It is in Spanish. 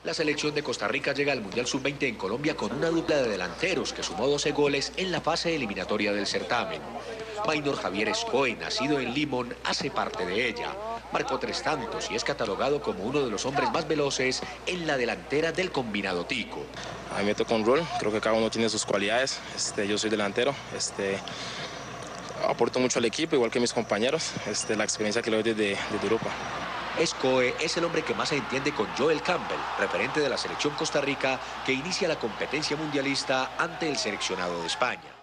La selección de Costa Rica llega al Mundial Sub-20 en Colombia con una dupla de delanteros que sumó 12 goles en la fase eliminatoria del certamen. Maynor Javier Escoe, nacido en Limón, hace parte de ella. Marcó 3 tantos y es catalogado como uno de los hombres más veloces en la delantera del combinado Tico. A mí me toca un rol, creo que cada uno tiene sus cualidades. Yo soy delantero, aporto mucho al equipo, igual que mis compañeros, la experiencia que le doy desde Europa. Escoe es el hombre que más se entiende con Joel Campbell, referente de la selección Costa Rica, que inicia la competencia mundialista ante el seleccionado de España.